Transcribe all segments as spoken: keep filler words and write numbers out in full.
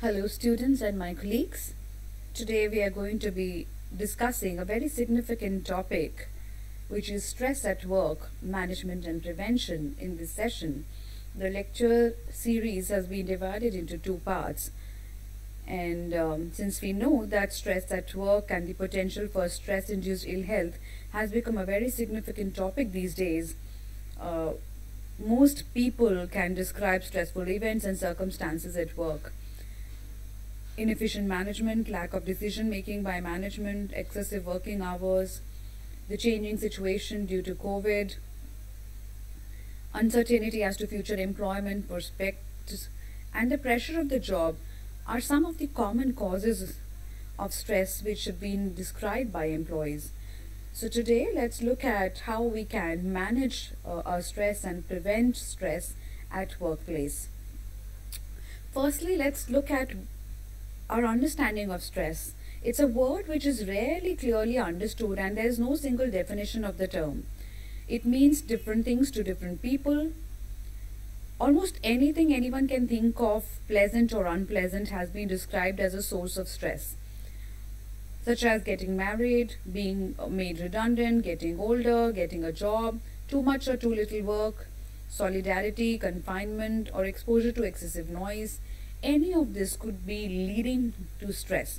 Hello students and my colleagues. Today we are going to be discussing a very significant topic, which is stress at work, management and prevention. In this session, the lecture series has been divided into two parts. And um, since we know that stress at work and the potential for stress-induced ill health has become a very significant topic these days, uh, most people can describe stressful events and circumstances at work. Inefficient management, lack of decision making by management, excessive working hours, the changing situation due to COVID, uncertainty as to future employment prospects, and the pressure of the job are some of the common causes of stress which have been described by employees. So today let's look at how we can manage uh, our stress and prevent stress at workplace. Firstly, let's look at our understanding of stress. It's a word which is rarely clearly understood, and there is no single definition of the term. It means different things to different people. Almost anything anyone can think of, pleasant or unpleasant, has been described as a source of stress, such as getting married, being made redundant, getting older, getting a job, too much or too little work, solidarity, confinement, or exposure to excessive noise. Any of this could be leading to stress.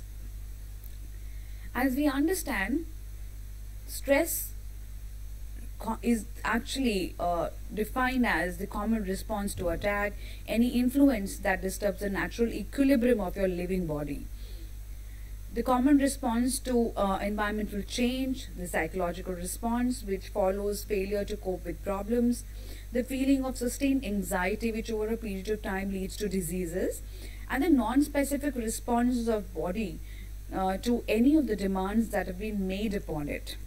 As we understand, stress is actually uh, defined as the common response to attack, any influence that disturbs the natural equilibrium of your living body. The common response to uh, environmental change, the psychological response which follows failure to cope with problems, the feeling of sustained anxiety which over a period of time leads to diseases, and the non-specific responses of body uh, to any of the demands that have been made upon it.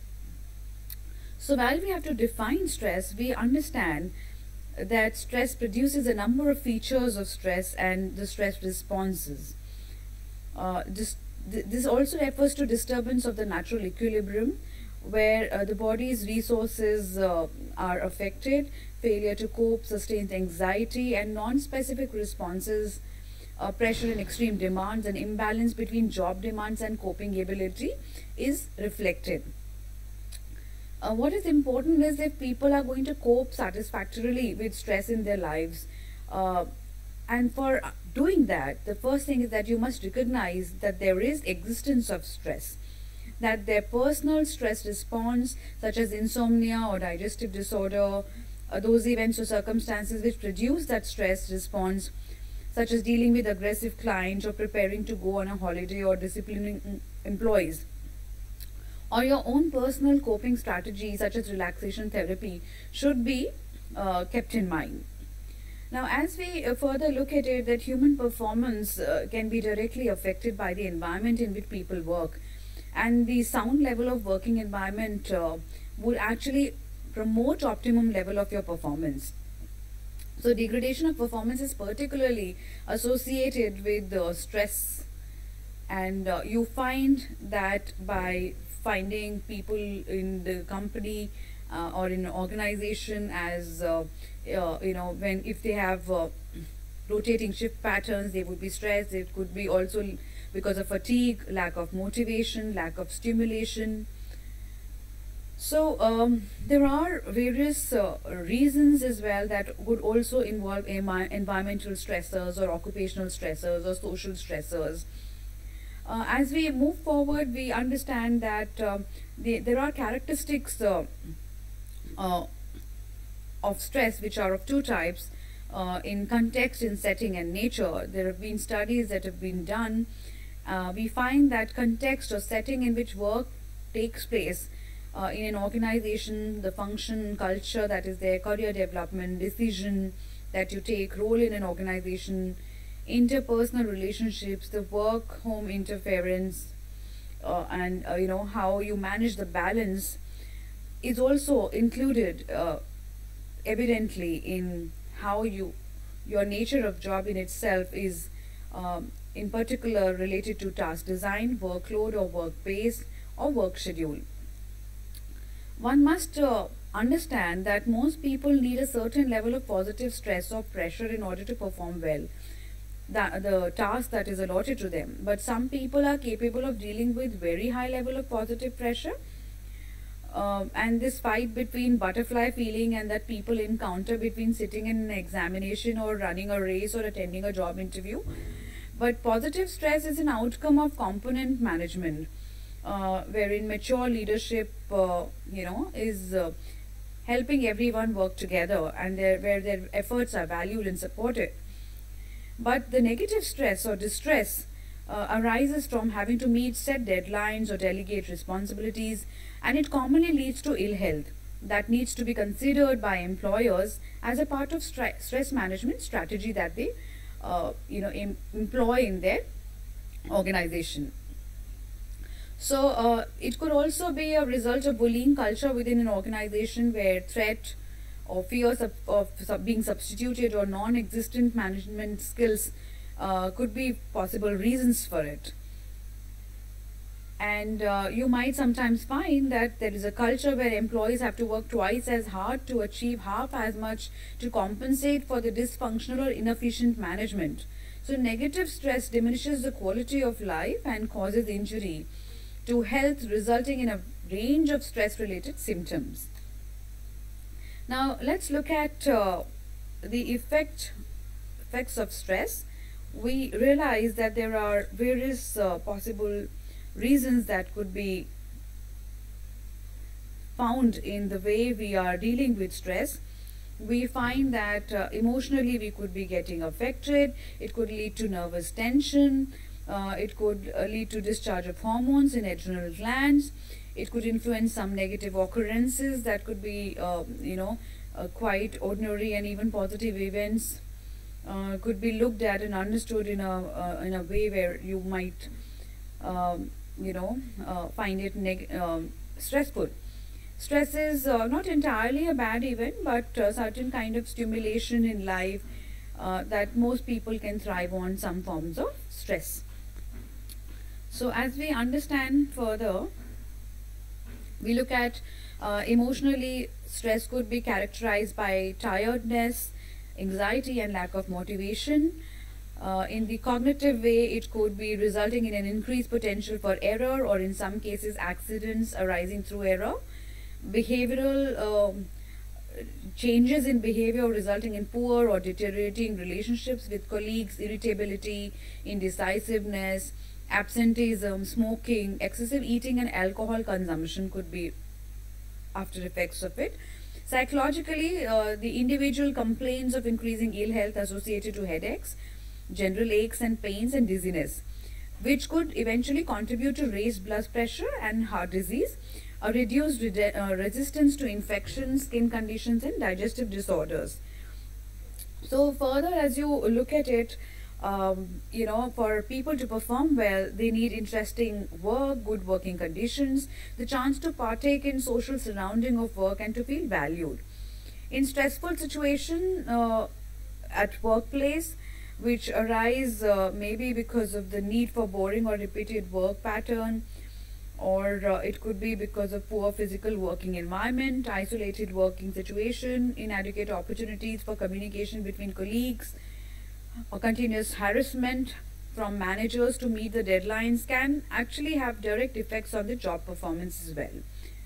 So while we have to define stress, we understand that stress produces a number of features of stress and the stress responses. Uh, this, this also refers to disturbance of the natural equilibrium, where uh, the body's resources uh, are affected, failure to cope, sustained anxiety, and non-specific responses, uh, pressure and extreme demands, and imbalance between job demands and coping ability is reflected. Uh, what is important is if people are going to cope satisfactorily with stress in their lives, uh, and for doing that, the first thing is that you must recognize that there is existence of stress, that their personal stress response, such as insomnia or digestive disorder, uh, those events or circumstances which produce that stress response, such as dealing with aggressive clients or preparing to go on a holiday or disciplining employees, or your own personal coping strategies such as relaxation therapy, should be uh, kept in mind. Now, as we uh, further look at it, that human performance uh, can be directly affected by the environment in which people work, and the sound level of working environment uh, would actually promote optimum level of your performance. So degradation of performance is particularly associated with uh, stress, and uh, you find that by finding people in the company uh, or in an organization as uh, uh, you know, when if they have uh, rotating shift patterns, they would be stressed. It could be also because of fatigue, lack of motivation, lack of stimulation. So um, there are various uh, reasons as well that would also involve environmental stressors or occupational stressors or social stressors. Uh, as we move forward, we understand that uh, the, there are characteristics uh, uh, of stress which are of two types, uh, in context, in setting, and nature. There have been studies that have been done. Uh, we find that context or setting in which work takes place uh, in an organization, the function, culture that is there, career development, decision that you take, role in an organization, interpersonal relationships, the work-home interference, uh, and uh, you know, how you manage the balance is also included uh, evidently in how you, your nature of job in itself is um, in particular related to task design, workload or work pace or work schedule. One must uh, understand that most people need a certain level of positive stress or pressure in order to perform well. that the task that is allotted to them. But some people are capable of dealing with very high level of positive pressure, um, and this fight between butterfly feeling and that people encounter between sitting in an examination or running a race or attending a job interview. But positive stress is an outcome of component management, uh, wherein mature leadership, uh, you know, is uh, helping everyone work together, and their, where their efforts are valued and supported. But the negative stress or distress uh, arises from having to meet set deadlines or delegate responsibilities, and it commonly leads to ill health that needs to be considered by employers as a part of stre- stress management strategy that they uh, you know em- employ in their organization. So uh, it could also be a result of bullying culture within an organization, where threat or fears of, of sub being substituted or non-existent management skills uh, could be possible reasons for it. And uh, you might sometimes find that there is a culture where employees have to work twice as hard to achieve half as much to compensate for the dysfunctional or inefficient management. So negative stress diminishes the quality of life and causes injury to health, resulting in a range of stress-related symptoms. Now let's look at uh, the effect effects of stress. We realize that there are various uh, possible reasons that could be found in the way we are dealing with stress. We find that uh, emotionally we could be getting affected. It could lead to nervous tension. Uh, it could uh, lead to discharge of hormones in adrenal glands. It could influence some negative occurrences that could be, uh, you know, uh, quite ordinary, and even positive events uh, could be looked at and understood in a uh, in a way where you might, um, you know, uh, find it neg um, stressful. Stress is uh, not entirely a bad event, but a certain kind of stimulation in life uh, that most people can thrive on some forms of stress. So as we understand further, we look at uh, emotionally, stress could be characterized by tiredness, anxiety, and lack of motivation. Uh, in the cognitive way, it could be resulting in an increased potential for error, or in some cases accidents arising through error. Behavioral um, changes in behavior resulting in poor or deteriorating relationships with colleagues, irritability, indecisiveness, absenteeism, smoking, excessive eating, and alcohol consumption could be after effects of it. Psychologically, uh, the individual complains of increasing ill health associated to headaches, general aches and pains, and dizziness, which could eventually contribute to raised blood pressure and heart disease, a reduced re uh, resistance to infections, skin conditions, and digestive disorders. So further, as you look at it, um, you know, for people to perform well, they need interesting work, good working conditions, the chance to partake in social surrounding of work, and to feel valued. In stressful situation uh, at workplace, which arise uh, maybe because of the need for boring or repeated work pattern, or uh, it could be because of poor physical working environment, isolated working situation, inadequate opportunities for communication between colleagues, or continuous harassment from managers to meet the deadlines, can actually have direct effects on the job performance as well.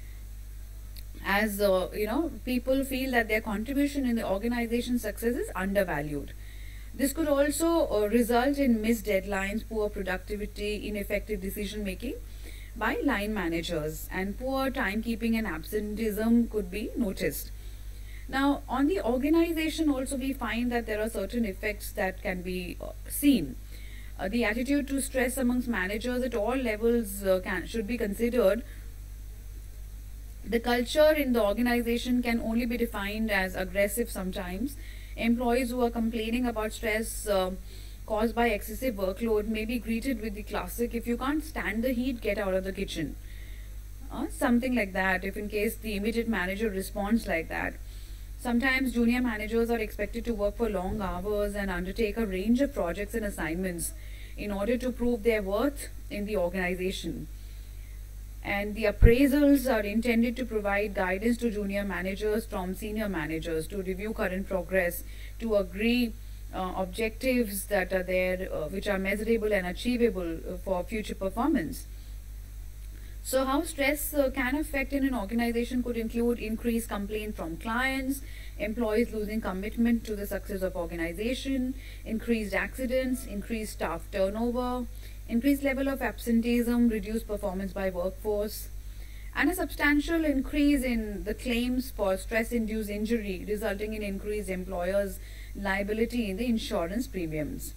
As uh, you know, people feel that their contribution in the organization's success is undervalued. This could also uh, result in missed deadlines, poor productivity, ineffective decision making by line managers, and poor timekeeping and absenteeism could be noticed. Now, on the organization also, we find that there are certain effects that can be uh, seen. Uh, the attitude to stress amongst managers at all levels uh, can, should be considered. The culture in the organization can only be defined as aggressive sometimes. Employees who are complaining about stress uh, caused by excessive workload may be greeted with the classic, "If you can't stand the heat, get out of the kitchen." Uh, something like that, if in case the immediate manager responds like that. Sometimes junior managers are expected to work for long hours and undertake a range of projects and assignments in order to prove their worth in the organization. And the appraisals are intended to provide guidance to junior managers from senior managers to review current progress, to agree uh, objectives that are there, uh, which are measurable and achievable uh, for future performance. So how stress uh, can affect in an organization could include increased complaint from clients, employees losing commitment to the success of organization, increased accidents, increased staff turnover, increased level of absenteeism, reduced performance by workforce, and a substantial increase in the claims for stress-induced injury, resulting in increased employers' liability in the insurance premiums.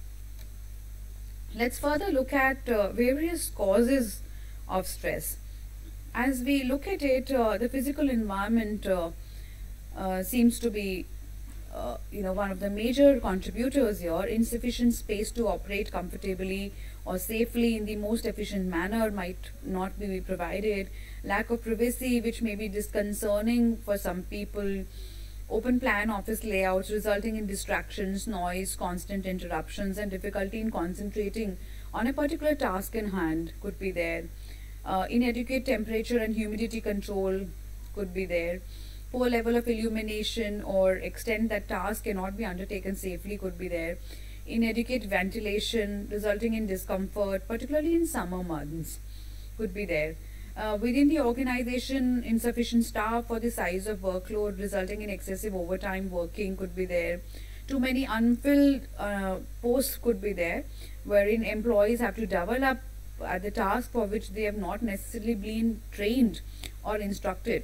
Let's further look at uh, various causes of stress. As we look at it, uh, the physical environment uh, uh, seems to be uh, you know, one of the major contributors here. Insufficient space to operate comfortably or safely in the most efficient manner might not be provided. Lack of privacy, which may be disconcerting for some people. Open plan office layouts resulting in distractions, noise, constant interruptions, and difficulty in concentrating on a particular task in hand could be there. Uh, inadequate temperature and humidity control could be there. Poor level of illumination or extent that task cannot be undertaken safely could be there. Inadequate ventilation resulting in discomfort, particularly in summer months, could be there. Uh, within the organization, insufficient staff for the size of workload resulting in excessive overtime working could be there. Too many unfilled uh, posts could be there, wherein employees have to develop at the task for which they have not necessarily been trained or instructed.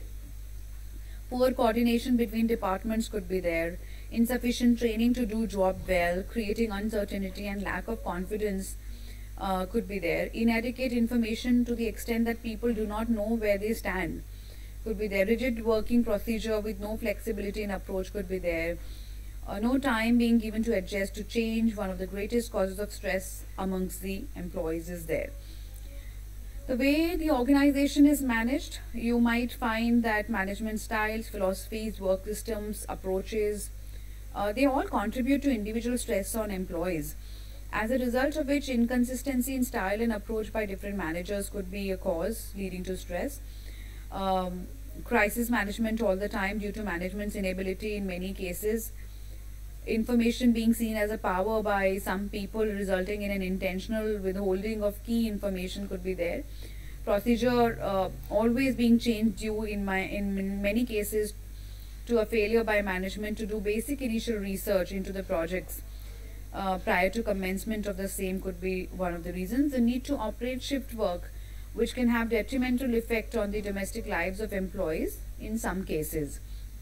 Poor coordination between departments could be there. Insufficient training to do job well, creating uncertainty and lack of confidence uh, could be there. Inadequate information to the extent that people do not know where they stand could be there. Rigid working procedure with no flexibility in approach could be there. Uh, no time being given to adjust to change, one of the greatest causes of stress amongst the employees is there. The way the organization is managed, you might find that management styles, philosophies, work systems, approaches, uh, they all contribute to individual stress on employees. As a result of which, inconsistency in style and approach by different managers could be a cause leading to stress. Um, crisis management all the time due to management's inability in many cases. Information being seen as a power by some people resulting in an intentional withholding of key information could be there. Procedure uh, always being changed due in, my, in many cases to a failure by management to do basic initial research into the projects uh, prior to commencement of the same could be one of the reasons. The need to operate shift work, which can have detrimental effect on the domestic lives of employees in some cases.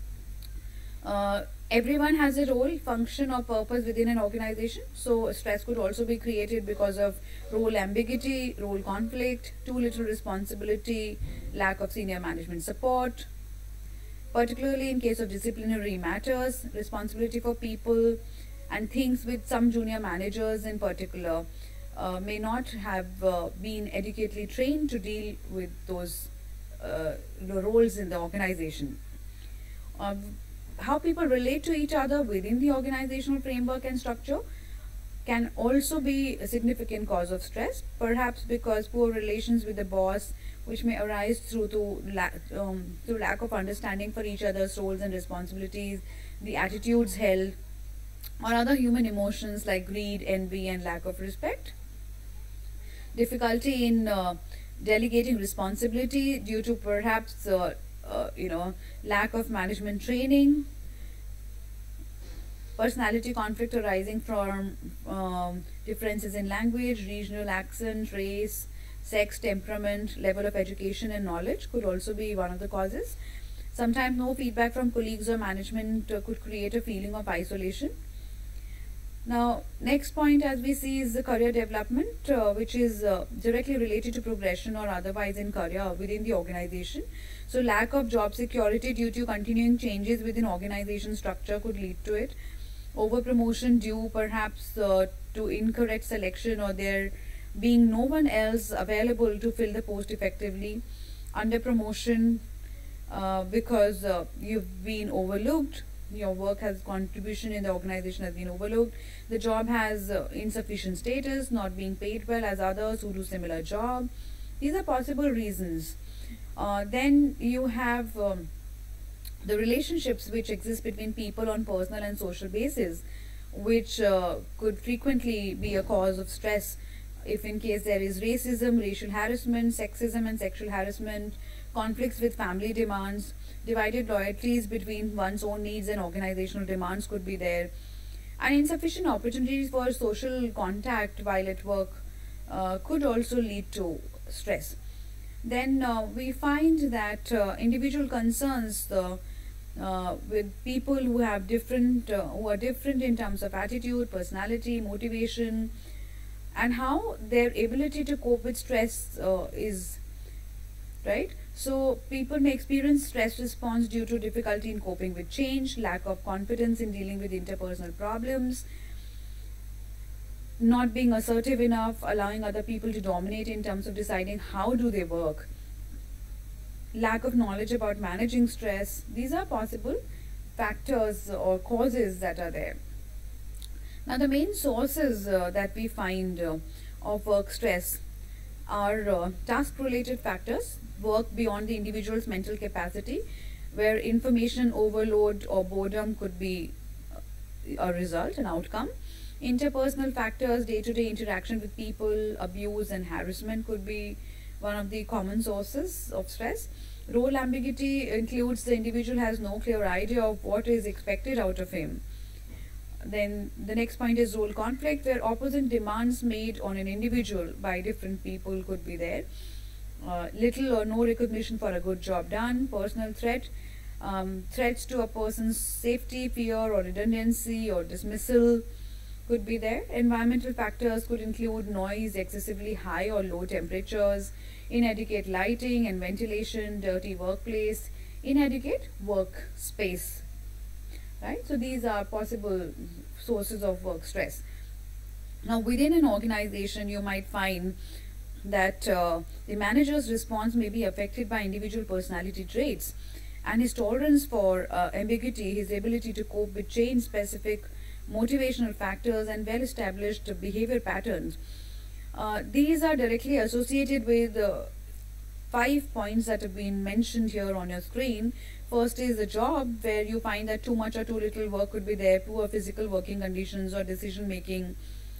Uh, everyone has a role, function or purpose within an organization, so stress could also be created because of role ambiguity, role conflict, too little responsibility, lack of senior management support, particularly in case of disciplinary matters, responsibility for people and things with some junior managers in particular uh, may not have uh, been adequately trained to deal with those uh, roles in the organization. Um, how people relate to each other within the organizational framework and structure can also be a significant cause of stress, perhaps because poor relations with the boss, which may arise through, to la um, through lack of understanding for each other's roles and responsibilities, the attitudes held, or other human emotions like greed, envy, and lack of respect. Difficulty in uh, delegating responsibility due to perhaps uh, Uh, you know, lack of management training, personality conflict arising from um, differences in language, regional accent, race, sex, temperament, level of education and knowledge could also be one of the causes. Sometimes no feedback from colleagues or management uh, could create a feeling of isolation. Now, next point as we see is the career development, uh, which is uh, directly related to progression or otherwise in career within the organization. So, lack of job security due to continuing changes within organization structure could lead to it. Over promotion due perhaps uh, to incorrect selection or there being no one else available to fill the post effectively. Under promotion uh, because uh, you've been overlooked. Your work has contribution in the organization has been overlooked. The job has uh, insufficient status, not being paid well as others who do similar job. These are possible reasons. Uh, then you have um, the relationships which exist between people on personal and social basis. which uh, could frequently be a cause of stress if in case there is racism, racial harassment, sexism and sexual harassment, conflicts with family demands, divided loyalties between one's own needs and organizational demands could be there, and insufficient opportunities for social contact while at work uh, could also lead to stress. Then uh, we find that uh, individual concerns uh, uh, with people who have different, uh, who are different in terms of attitude, personality, motivation, and how their ability to cope with stress uh, is, right? So people may experience stress response due to difficulty in coping with change, lack of confidence in dealing with interpersonal problems, not being assertive enough, allowing other people to dominate in terms of deciding how do they work, lack of knowledge about managing stress. These are possible factors or causes that are there. Now, the main sources uh, that we find uh, of work stress are uh, task-related factors, work beyond the individual's mental capacity, where information overload or boredom could be a result, an outcome. Interpersonal factors, day-to-day interaction with people, abuse and harassment could be one of the common sources of stress. Role ambiguity includes the individual has no clear idea of what is expected out of him. Then the next point is role conflict, where opposite demands made on an individual by different people could be there. Uh, little or no recognition for a good job done. Personal threat, um, threats to a person's safety, fear or redundancy or dismissal could be there. Environmental factors could include noise, excessively high or low temperatures, inadequate lighting and ventilation, dirty workplace, inadequate workspace. Right? So these are possible sources of work stress. Now, within an organization, you might find that uh, the manager's response may be affected by individual personality traits, and his tolerance for uh, ambiguity, his ability to cope with change-specific motivational factors and well-established behavior patterns. Uh, these are directly associated with uh, five points that have been mentioned here on your screen. First is the job, where you find that too much or too little work could be there, poor physical working conditions or decision making.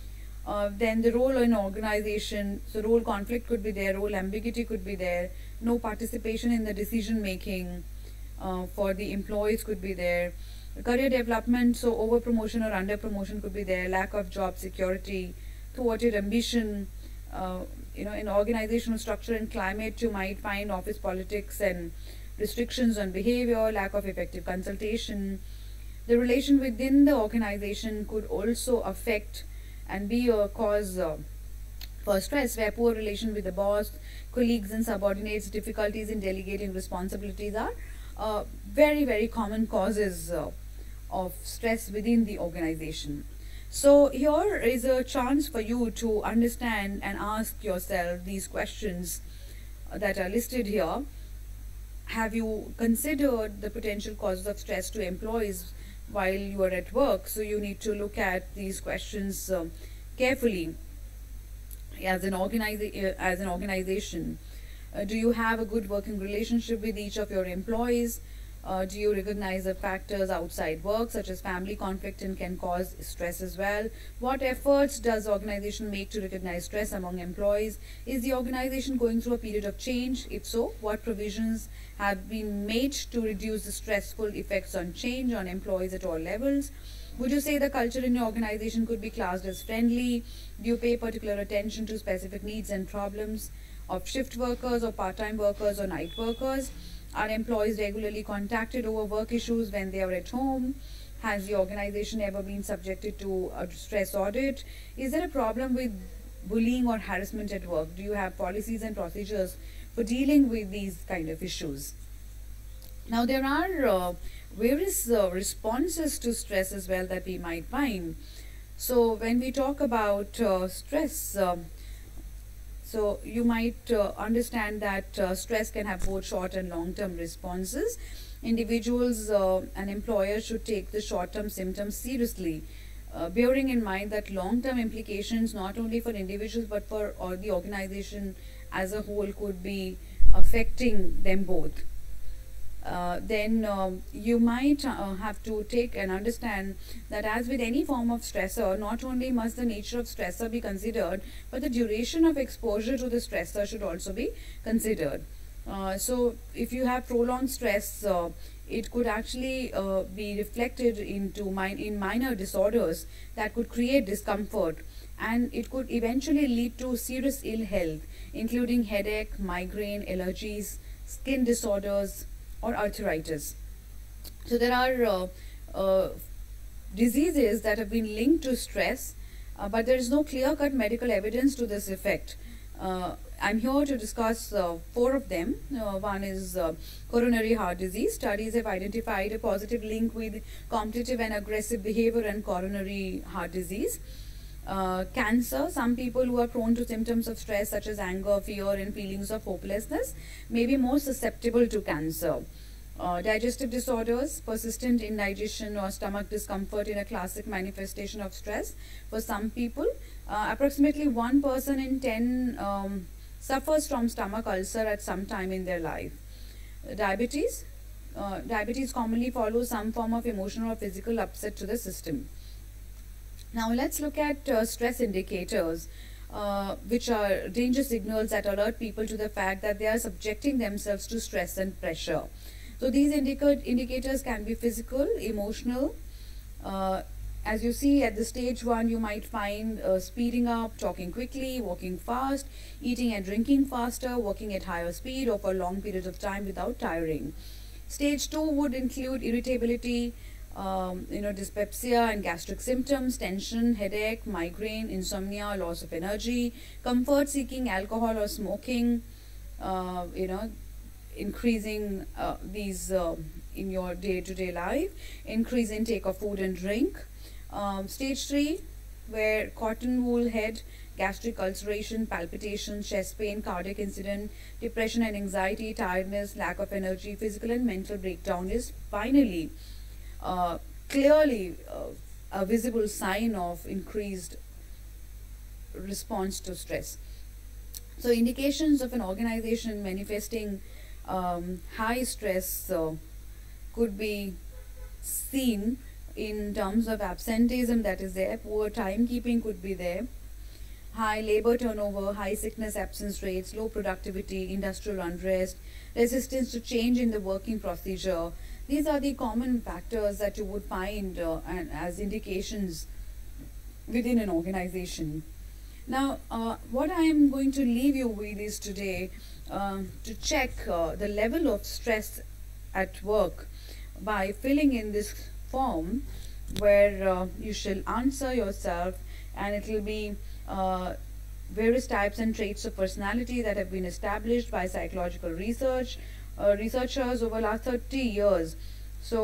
Uh, then the role in organization, so role conflict could be there, role ambiguity could be there, no participation in the decision making uh, for the employees could be there. Career development, so over promotion or under promotion could be there, lack of job security, thwarted ambition. Uh, you know, in organizational structure and climate, you might find office politics and restrictions on behavior, lack of effective consultation. The relation within the organization could also affect and be a cause uh, for stress, where poor relation with the boss, colleagues and subordinates, difficulties in delegating responsibilities are uh, very, very common causes uh, of stress within the organization. So here is a chance for you to understand and ask yourself these questions that are listed here. Have you considered the potential causes of stress to employees while you are at work? So you need to look at these questions um, carefully. As an, organiza as an organization, uh, do you have a good working relationship with each of your employees? Uh, do you recognize the factors outside work, such as family conflict, and can cause stress as well? What efforts does the organization make to recognize stress among employees? Is the organization going through a period of change? If so, what provisions have been made to reduce the stressful effects on change on employees at all levels? Would you say the culture in your organization could be classed as friendly? Do you pay particular attention to specific needs and problems of shift workers or part-time workers or night workers? Are employees regularly contacted over work issues when they are at home? Has the organization ever been subjected to a stress audit? Is there a problem with bullying or harassment at work? Do you have policies and procedures for dealing with these kind of issues? Now, there are uh, various uh, responses to stress as well that we might find. So when we talk about uh, stress, um, so you might uh, understand that uh, stress can have both short and long-term responses. Individuals uh, and employers should take the short-term symptoms seriously, uh, bearing in mind that long-term implications not only for individuals but for all the organization as a whole could be affecting them both. uh, then um, you might uh, have to take and understand that as with any form of stressor, not only must the nature of stressor be considered, but the duration of exposure to the stressor should also be considered. Uh, so if you have prolonged stress, uh, it could actually uh, be reflected into min in minor disorders that could create discomfort, and it could eventually lead to serious ill health, including headache, migraine, allergies, skin disorders, or arthritis. So there are uh, uh, diseases that have been linked to stress, uh, but there is no clear-cut medical evidence to this effect. Uh, I'm here to discuss uh, four of them. Uh, one is uh, coronary heart disease. Studies have identified a positive link with competitive and aggressive behavior and coronary heart disease. Uh, cancer, some people who are prone to symptoms of stress such as anger, fear, and feelings of hopelessness may be more susceptible to cancer. Uh, digestive disorders, persistent indigestion or stomach discomfort in a classic manifestation of stress. For some people, uh, approximately one person in ten um, suffers from stomach ulcer at some time in their life. Uh, diabetes, uh, diabetes commonly follows some form of emotional or physical upset to the system. Now let's look at uh, stress indicators, uh, which are danger signals that alert people to the fact that they are subjecting themselves to stress and pressure. So these indica indicators can be physical, emotional. Uh, as you see at the stage one, you might find uh, speeding up, talking quickly, walking fast, eating and drinking faster, working at higher speed or for long periods of time without tiring. Stage two would include irritability, Um, you know, dyspepsia and gastric symptoms, tension, headache, migraine, insomnia, loss of energy, comfort seeking, alcohol or smoking, uh, you know, increasing uh, these uh, in your day-to-day life, increase intake of food and drink. Um, stage three, where cotton wool head, gastric ulceration, palpitation, chest pain, cardiac incident, depression and anxiety, tiredness, lack of energy, physical and mental breakdown is finally Uh, clearly uh, a visible sign of increased response to stress. So indications of an organization manifesting um, high stress uh, could be seen in terms of absenteeism that is there, poor timekeeping could be there, high labor turnover, high sickness absence rates, low productivity, industrial unrest, resistance to change in the working procedure. These are the common factors that you would find uh, and as indications within an organization. Now, uh, what I am going to leave you with is today uh, to check uh, the level of stress at work by filling in this form where uh, you shall answer yourself, and it will be uh, various types and traits of personality that have been established by psychological research. Uh, researchers over last thirty years. So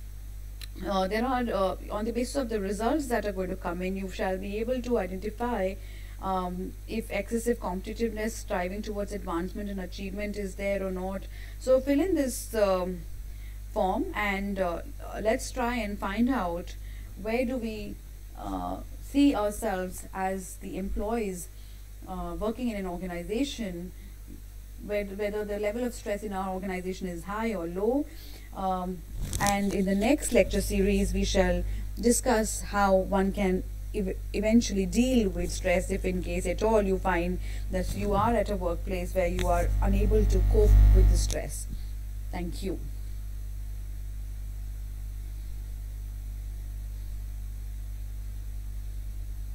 uh, there are uh, on the basis of the results that are going to come in, you shall be able to identify um, if excessive competitiveness, striving towards advancement and achievement is there or not. So fill in this um, form and uh, let's try and find out where do we uh, see ourselves as the employees uh, working in an organization, whether the level of stress in our organization is high or low. Um, and in the next lecture series, we shall discuss how one can ev eventually deal with stress if in case at all you find that you are at a workplace where you are unable to cope with the stress. Thank you.